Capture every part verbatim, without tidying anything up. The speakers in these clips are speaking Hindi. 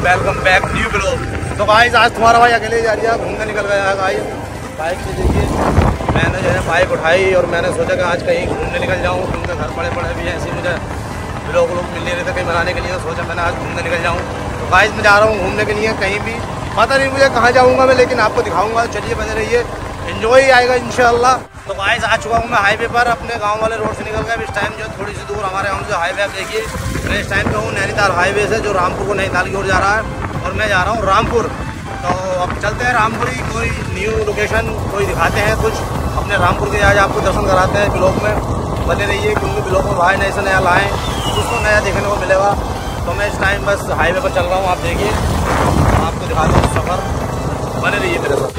Welcome back new blog. तो गाइस आज तुम्हारा भाई अकेले जा रही है, घूमने निकल गया है गाइस। बाइक से देखिए मैंने जो है बाइक उठाई और मैंने सोचा कि आज कहीं घूमने निकल जाऊँ, क्योंकि घर पड़े पड़े भी ऐसे मुझे ब्लॉग लोग मिल नहीं रहे थे कहीं बनाने के लिए। सोचा मैंने आज घूमने निकल जाऊँ। तो गाइस मैं जा रहा हूँ घूमने के लिए कहीं भी, पता नहीं मुझे कहाँ जाऊँगा मैं, लेकिन आपको दिखाऊँगा। चलिए बने रहिए, एंजॉय आएगा इंशाल्लाह। तो गाइस आ चुका हूँ मैं हाईवे पर, अपने गांव वाले रोड से निकल गया। इस टाइम जो थोड़ी सी दूर हमारे गाँव से हाईवे आप देखिए, मैं इस टाइम पे हूँ नैनीताल हाईवे से, जो रामपुर को नैनीताल की ओर जा रहा है, और मैं जा रहा हूँ रामपुर। तो अब चलते हैं रामपुर ही, कोई न्यू लोकेशन कोई दिखाते हैं कुछ अपने रामपुर के, आज आपको दर्शन कराते हैं। ब्लॉग में बने रहिए, क्योंकि ब्लॉग में भाई नए से नया लाएँ, उसको नया देखने को मिलेगा। तो मैं इस टाइम बस हाईवे पर चल रहा हूँ, आप देखिए, आपको दिखाता हूँ सफ़र, बने रहिए मेरे साथ।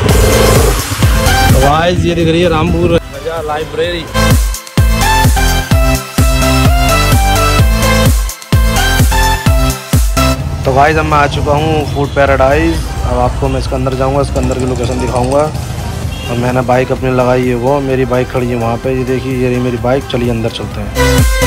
गाइस ये दिख रही है रामपुर लाइब्रेरी। तो गाइस अब मैं आ चुका हूँ फूड पैराडाइज। अब आपको मैं इसके अंदर जाऊँगा, इसके अंदर की लोकेशन दिखाऊंगा। और मैंने बाइक अपनी लगाई है, वो मेरी बाइक खड़ी है वहाँ पे, ये देखिए ये रही मेरी बाइक। चलिए अंदर चलते हैं।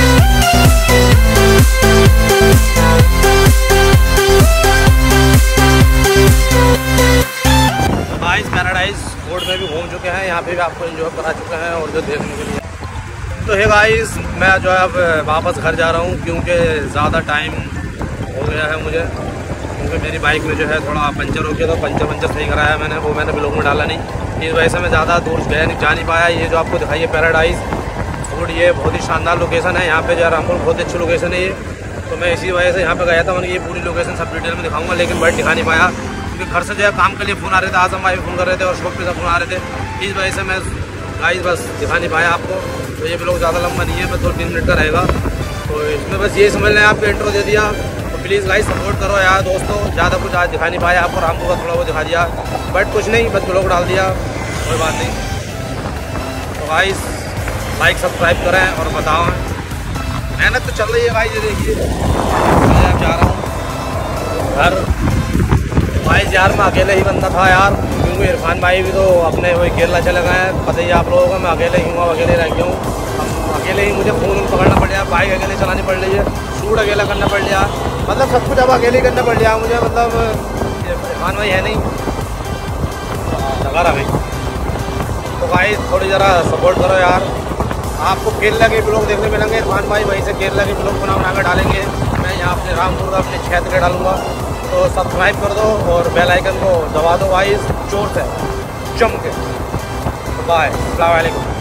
गाइस पैराडाइज फूड में भी घूम चुके हैं, यहाँ पे भी आपको एंजॉय करा चुके हैं और जो देखने के लिए। तो है गाइस मैं जो है अब वापस घर जा रहा हूँ, क्योंकि ज़्यादा टाइम हो गया है मुझे, क्योंकि मेरी बाइक में जो है थोड़ा पंचर हो गया था। पंचर पंचर सही कराया मैंने, वो मैंने ब्लॉग में डाला नहीं, इस वजह से मैं ज़्यादा दूर गया नहीं जा नहीं पाया। ये जो आपको दिखाइए पैराडाइज फूड, ये बहुत ही शानदार लोकेशन है। यहाँ पे जो है रामपुर बहुत अच्छी लोकेशन है ये। तो मैं इसी वजह से यहाँ पे गया था, मैंने ये पूरी लोकेशन सब डिटेल में दिखाऊंगा, लेकिन बट दिखा नहीं पाया, क्योंकि घर से जो है काम के लिए फ़ोन आ रहे थे, आजम भाई फ़ोन कर रहे थे और शॉप पे सब फ़ोन आ रहे थे। इस वजह से मैं गाइस बस दिखा नहीं पाया आपको। तो ये ब्लॉग ज़्यादा लंबा नहीं है, बस दो तीन मिनट का रहेगा। तो इसमें बस ये समझ लें, आपको इंट्रो दे दिया। तो प्लीज़ गाइस सपोर्ट करो यार दोस्तों। ज़्यादा कुछ आज दिखा नहीं पाया आपको, रामपुर का थोड़ा वो दिखा दिया, बट कुछ नहीं, बस ब्लॉग डाल दिया, कोई बात नहीं। तो गाइस लाइक सब्सक्राइब करें और बताओ, मेहनत तो चल रही है गाइस। ये देखिए मैं जा रहा हूँ घर। भाई यार मैं अकेले ही बंदा था यार, क्योंकि इरफान भाई भी तो अपने वही केरला चले गए हैं, पता ही आप लोगों को। मैं अकेले ही हूँ, अकेले रह गया हूँ। अब अकेले ही मुझे फ़ोन पकड़ना पड़ गया, बाइक अकेले चलानी पड़ रही है, शूट अकेला करना पड़ गया, मतलब सब कुछ अब अकेले ही करना पड़ गया मुझे। मतलब इरफान भाई है नहीं, लगा रहा भाई। तो भाई थोड़ी ज़रा सपोर्ट करो यार। आपको केरला के ब्लॉग देखने मिलेंगे, इरफान भाई वहीं से केरला के ब्लॉग बना बना कर डालेंगे। मैं यहाँ अपने रामपुर का अपने क्षेत्र के डालूँगा। तो सब्सक्राइब कर दो और बेल आइकन को दबा दो गाइस जोर से जम के। बाय, अस्सलाम वालेकुम।